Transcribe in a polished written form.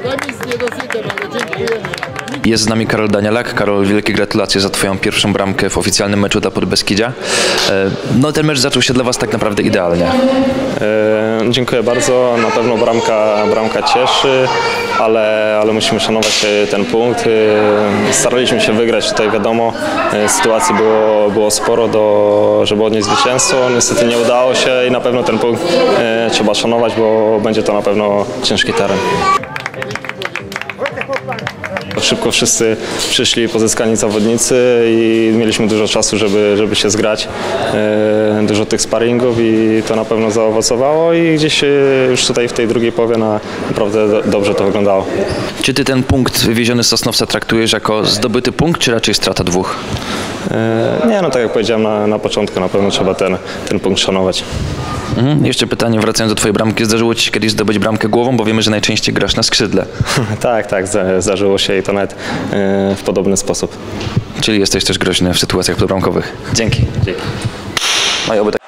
Jest z nami Karol Danielak. Karol, wielkie gratulacje za Twoją pierwszą bramkę w oficjalnym meczu dla Podbeskidzia. No ten mecz zaczął się dla Was tak naprawdę idealnie. Dziękuję bardzo. Na pewno bramka cieszy, ale musimy szanować ten punkt. Staraliśmy się wygrać tutaj, wiadomo, sytuacji było sporo, żeby odnieść zwycięstwo. Niestety nie udało się i na pewno ten punkt trzeba szanować, bo będzie to na pewno ciężki teren. Szybko wszyscy przyszli pozyskani zawodnicy i mieliśmy dużo czasu, żeby się zgrać. Dużo tych sparingów i to na pewno zaowocowało i gdzieś już tutaj w tej drugiej połowie naprawdę dobrze to wyglądało. Czy Ty ten punkt wywieziony z Sosnowca traktujesz jako zdobyty punkt, czy raczej strata dwóch? Nie, no tak jak powiedziałem na początku, na pewno trzeba ten punkt szanować. Jeszcze pytanie, wracając do Twojej bramki. Zdarzyło Ci się kiedyś zdobyć bramkę głową, bo wiemy, że najczęściej grasz na skrzydle. Tak, zdarzyło się i to nawet w podobny sposób. Czyli jesteś też groźny w sytuacjach podbramkowych. Dzięki. Dzięki. No i oby tak